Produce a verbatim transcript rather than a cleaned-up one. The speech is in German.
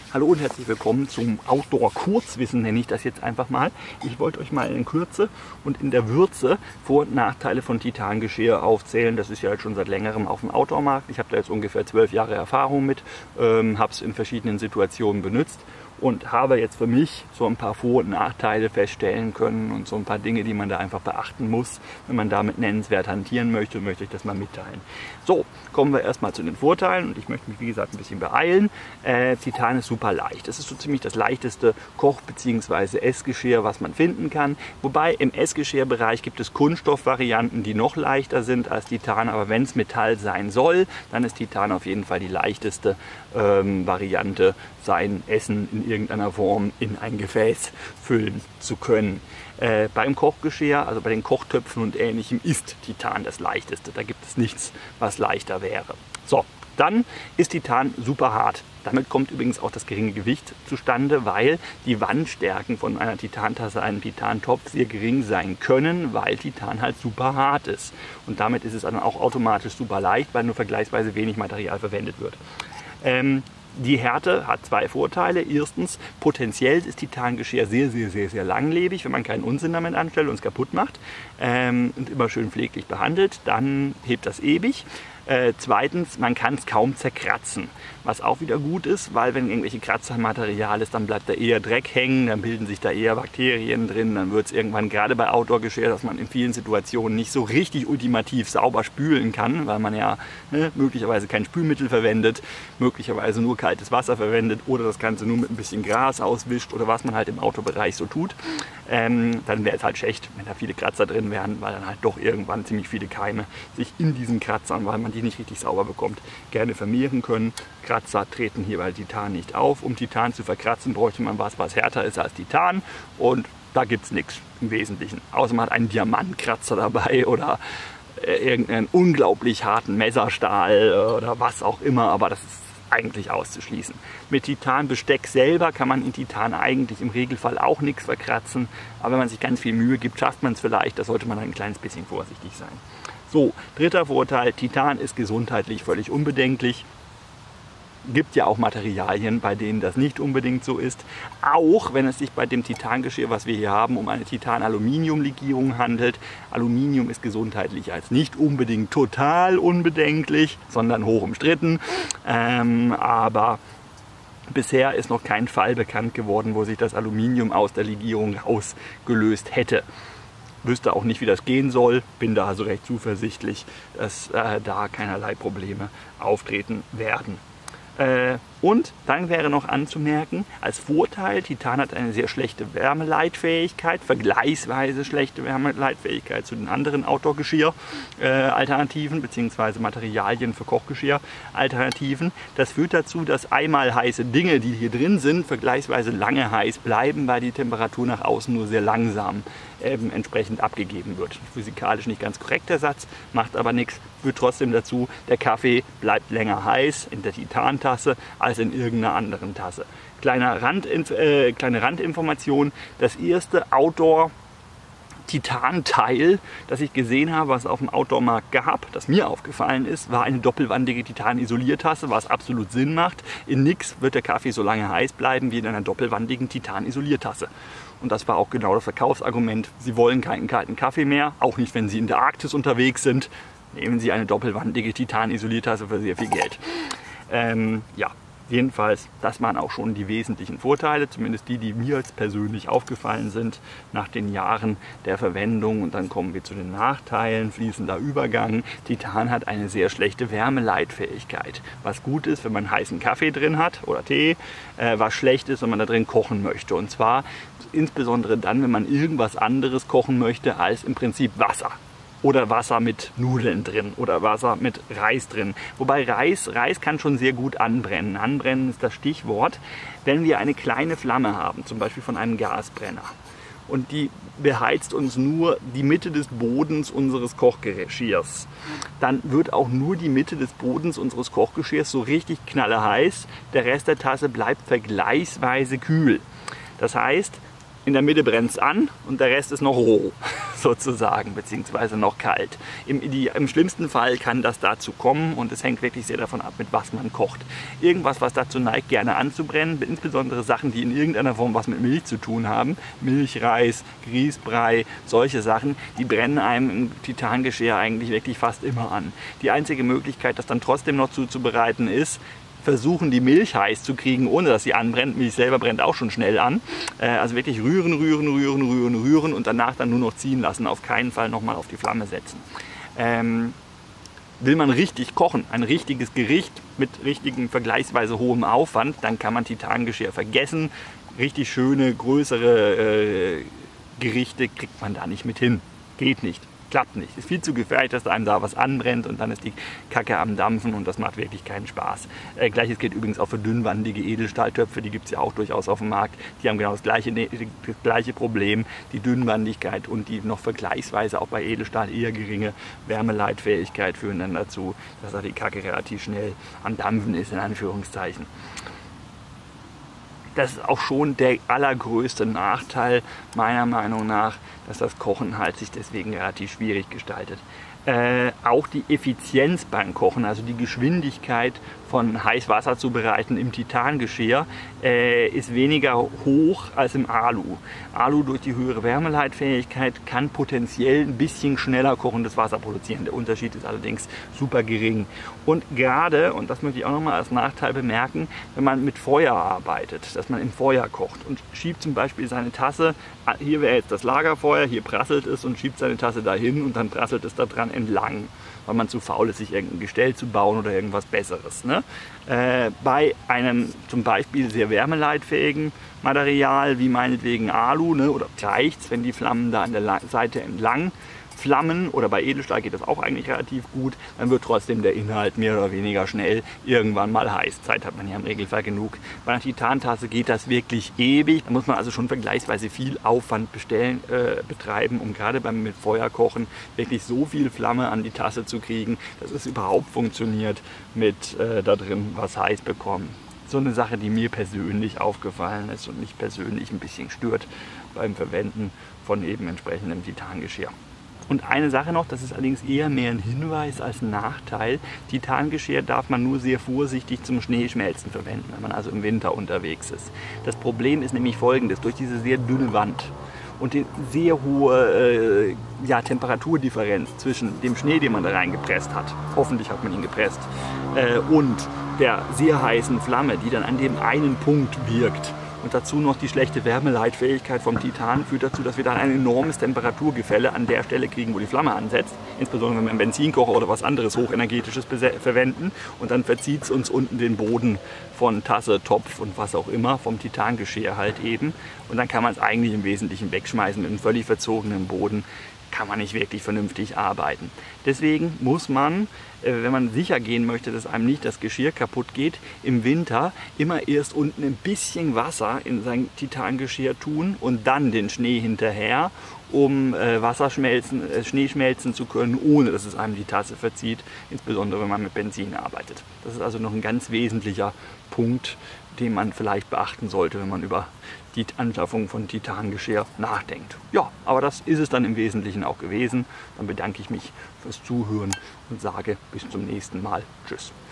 Hallo und herzlich willkommen zum Outdoor-Kurzwissen, nenne ich das jetzt einfach mal. Ich wollte euch mal in Kürze und in der Würze Vor- und Nachteile von Titangeschirr aufzählen. Das ist ja jetzt schon seit längerem auf dem Outdoor-Markt. Ich habe da jetzt ungefähr zwölf Jahre Erfahrung mit, ähm, habe es in verschiedenen Situationen benutzt und habe jetzt für mich so ein paar Vor- und Nachteile feststellen können und so ein paar Dinge, die man da einfach beachten muss, wenn man damit nennenswert hantieren möchte, möchte ich das mal mitteilen. So, kommen wir erstmal zu den Vorteilen und ich möchte mich wie gesagt ein bisschen beeilen. Äh, Titan ist super leicht. Es ist so ziemlich das leichteste Koch- bzw. Essgeschirr, was man finden kann. Wobei im Essgeschirrbereich gibt es Kunststoffvarianten, die noch leichter sind als Titan, aber wenn es Metall sein soll, dann ist Titan auf jeden Fall die leichteste ähm, Variante, sein Essen in irgendeiner Form in ein Gefäß füllen zu können. Äh, beim Kochgeschirr, also bei den Kochtöpfen und Ähnlichem, ist Titan das leichteste. Da gibt es nichts, was leichter wäre. So, dann ist Titan super hart. Damit kommt übrigens auch das geringe Gewicht zustande, weil die Wandstärken von einer Titantasse, einem Titantopf sehr gering sein können, weil Titan halt super hart ist. Und damit ist es dann auch automatisch super leicht, weil nur vergleichsweise wenig Material verwendet wird. Ähm, Die Härte hat zwei Vorteile. Erstens, potenziell ist Titangeschirr sehr, sehr, sehr, sehr langlebig. Wenn man keinen Unsinn damit anstellt und es kaputt macht ähm, und immer schön pfleglich behandelt, dann hebt das ewig. Äh, zweitens, man kann es kaum zerkratzen, was auch wieder gut ist, weil wenn irgendwelche Kratzermaterial ist, dann bleibt da eher Dreck hängen, dann bilden sich da eher Bakterien drin, dann wird es irgendwann, gerade bei Outdoor-Geschirr, dass man in vielen Situationen nicht so richtig ultimativ sauber spülen kann, weil man ja ne, möglicherweise kein Spülmittel verwendet, möglicherweise nur kaltes Wasser verwendet oder das Ganze nur mit ein bisschen Gras auswischt oder was man halt im Autobereich so tut. Ähm, dann wäre es halt schlecht, wenn da viele Kratzer drin wären, weil dann halt doch irgendwann ziemlich viele Keime sich in diesen Kratzern, weil man die nicht richtig sauber bekommt, gerne vermehren können. Kratzer treten hier bei Titan nicht auf. Um Titan zu verkratzen, bräuchte man was, was härter ist als Titan und da gibt es nichts im Wesentlichen. Außer man hat einen Diamantkratzer dabei oder äh, irgendeinen unglaublich harten Messerstahl äh, oder was auch immer, aber das ist eigentlich auszuschließen. Mit Titanbesteck selber kann man in Titan eigentlich im Regelfall auch nichts verkratzen, aber wenn man sich ganz viel Mühe gibt, schafft man es vielleicht, da sollte man ein kleines bisschen vorsichtig sein. So, dritter Vorteil, Titan ist gesundheitlich völlig unbedenklich. Gibt ja auch Materialien, bei denen das nicht unbedingt so ist. Auch wenn es sich bei dem Titangeschirr, was wir hier haben, um eine Titan-Aluminium-Legierung handelt. Aluminium ist gesundheitlich als nicht unbedingt total unbedenklich, sondern hoch umstritten. Ähm, aber bisher ist noch kein Fall bekannt geworden, wo sich das Aluminium aus der Legierung rausgelöst hätte. Wüsste auch nicht, wie das gehen soll, bin da also recht zuversichtlich, dass äh, da keinerlei Probleme auftreten werden. Äh, und dann wäre noch anzumerken, als Vorteil, Titan hat eine sehr schlechte Wärmeleitfähigkeit, vergleichsweise schlechte Wärmeleitfähigkeit zu den anderen Outdoor-Geschirr-Alternativen äh, bzw. Materialien für Kochgeschirr-Alternativen. Das führt dazu, dass einmal heiße Dinge, die hier drin sind, vergleichsweise lange heiß bleiben, weil die Temperatur nach außen nur sehr langsam eben entsprechend abgegeben wird. Physikalisch nicht ganz korrekt der Satz, macht aber nichts, führt trotzdem dazu, der Kaffee bleibt länger heiß in der Titantasse als in irgendeiner anderen Tasse. Kleiner Randinf äh, kleine Randinformation, das erste Outdoor Titanteil, das ich gesehen habe, was es auf dem Outdoor-Markt gab, das mir aufgefallen ist, war eine doppelwandige Titan-Isoliertasse, was absolut Sinn macht. In nix wird der Kaffee so lange heiß bleiben wie in einer doppelwandigen Titan-Isoliertasse. Und das war auch genau das Verkaufsargument. Sie wollen keinen kalten Kaffee mehr, auch nicht, wenn Sie in der Arktis unterwegs sind. Nehmen Sie eine doppelwandige Titan-Isoliertasse für sehr viel Geld. Ähm, ja. Jedenfalls, das waren auch schon die wesentlichen Vorteile, zumindest die, die mir jetzt persönlich aufgefallen sind nach den Jahren der Verwendung. Und dann kommen wir zu den Nachteilen, fließender Übergang. Titan hat eine sehr schlechte Wärmeleitfähigkeit, was gut ist, wenn man heißen Kaffee drin hat oder Tee, äh, was schlecht ist, wenn man da drin kochen möchte. Und zwar insbesondere dann, wenn man irgendwas anderes kochen möchte als im Prinzip Wasser. Oder Wasser mit Nudeln drin oder Wasser mit Reis drin. Wobei Reis, Reis kann schon sehr gut anbrennen. Anbrennen ist das Stichwort. Wenn wir eine kleine Flamme haben, zum Beispiel von einem Gasbrenner, und die beheizt uns nur die Mitte des Bodens unseres Kochgeschirrs, dann wird auch nur die Mitte des Bodens unseres Kochgeschirrs so richtig knalleheiß. Der Rest der Tasse bleibt vergleichsweise kühl. Das heißt, in der Mitte brennt es an und der Rest ist noch roh. sozusagen, beziehungsweise noch kalt. Im, die, im schlimmsten Fall kann das dazu kommen und es hängt wirklich sehr davon ab, mit was man kocht. Irgendwas, was dazu neigt, gerne anzubrennen, insbesondere Sachen, die in irgendeiner Form was mit Milch zu tun haben, Milchreis, Grießbrei, solche Sachen, die brennen einem im Titangeschirr eigentlich wirklich fast immer an. Die einzige Möglichkeit, das dann trotzdem noch zuzubereiten, ist, versuchen die Milch heiß zu kriegen, ohne dass sie anbrennt. Milch selber brennt auch schon schnell an. Äh, also wirklich rühren, rühren, rühren, rühren, rühren und danach dann nur noch ziehen lassen. Auf keinen Fall nochmal auf die Flamme setzen. Ähm, will man richtig kochen, ein richtiges Gericht mit richtigem vergleichsweise hohem Aufwand, dann kann man Titangeschirr vergessen. Richtig schöne, größere äh, Gerichte kriegt man da nicht mit hin. Geht nicht. Klappt nicht. Ist viel zu gefährlich, dass da einem da was anbrennt und dann ist die Kacke am Dampfen und das macht wirklich keinen Spaß. Äh, Gleiches gilt übrigens auch für dünnwandige Edelstahltöpfe, die gibt es ja auch durchaus auf dem Markt. Die haben genau das gleiche, das gleiche Problem, die Dünnwandigkeit und die noch vergleichsweise auch bei Edelstahl eher geringe Wärmeleitfähigkeit führen dann dazu, dass da die Kacke relativ schnell am Dampfen ist, in Anführungszeichen. Das ist auch schon der allergrößte Nachteil meiner Meinung nach, dass das Kochen halt sich deswegen relativ schwierig gestaltet. Äh, auch die Effizienz beim Kochen, also die Geschwindigkeit von Heißwasser zu bereiten im Titangeschirr, äh, ist weniger hoch als im Alu. Alu durch die höhere Wärmeleitfähigkeit kann potenziell ein bisschen schneller kochendes Wasser produzieren. Der Unterschied ist allerdings super gering. Und gerade, und das möchte ich auch nochmal als Nachteil bemerken, wenn man mit Feuer arbeitet, dass man im Feuer kocht und schiebt zum Beispiel seine Tasse, hier wäre jetzt das Lagerfeuer, hier prasselt es und schiebt seine Tasse dahin und dann prasselt es da dran entlang, weil man zu faul ist, sich irgendein Gestell zu bauen oder irgendwas Besseres. Ne? Äh, bei einem zum Beispiel sehr wärmeleitfähigen Material, wie meinetwegen Alu, ne, oder reicht's, wenn die Flammen da an der Seite entlang flammen, oder bei Edelstahl geht das auch eigentlich relativ gut, dann wird trotzdem der Inhalt mehr oder weniger schnell irgendwann mal heiß. Zeit hat man ja im Regelfall genug. Bei einer Titantasse geht das wirklich ewig. Da muss man also schon vergleichsweise viel Aufwand bestellen, äh, betreiben, um gerade beim mit Feuer kochen wirklich so viel Flamme an die Tasse zu kriegen, dass es überhaupt funktioniert mit äh, da drin was heiß bekommen. So eine Sache, die mir persönlich aufgefallen ist und mich persönlich ein bisschen stört beim Verwenden von eben entsprechendem Titangeschirr. Und eine Sache noch, das ist allerdings eher mehr ein Hinweis als ein Nachteil. Titangeschirr darf man nur sehr vorsichtig zum Schneeschmelzen verwenden, wenn man also im Winter unterwegs ist. Das Problem ist nämlich folgendes: Durch diese sehr dünne Wand und die sehr hohe äh, ja, Temperaturdifferenz zwischen dem Schnee, den man da reingepresst hat, hoffentlich hat man ihn gepresst, äh, und der sehr heißen Flamme, die dann an dem einen Punkt wirkt, und dazu noch die schlechte Wärmeleitfähigkeit vom Titan führt dazu, dass wir dann ein enormes Temperaturgefälle an der Stelle kriegen, wo die Flamme ansetzt. Insbesondere wenn wir einen Benzinkocher oder was anderes Hochenergetisches verwenden. Und dann verzieht es uns unten den Boden von Tasse, Topf und was auch immer, vom Titangeschirr halt eben. Und dann kann man es eigentlich im Wesentlichen wegschmeißen. Mit einem völlig verzogenen Boden kann man nicht wirklich vernünftig arbeiten. Deswegen muss man, wenn man sicher gehen möchte, dass einem nicht das Geschirr kaputt geht, im Winter immer erst unten ein bisschen Wasser in sein Titangeschirr tun und dann den Schnee hinterher, um äh, Wasser schmelzen, äh, Schnee schmelzen zu können, ohne dass es einem die Tasse verzieht, insbesondere wenn man mit Benzin arbeitet. Das ist also noch ein ganz wesentlicher Punkt, den man vielleicht beachten sollte, wenn man über die Anschaffung von Titangeschirr nachdenkt. Ja, aber das ist es dann im Wesentlichen auch gewesen. Dann bedanke ich mich fürs Zuhören und sage bis zum nächsten Mal. Tschüss.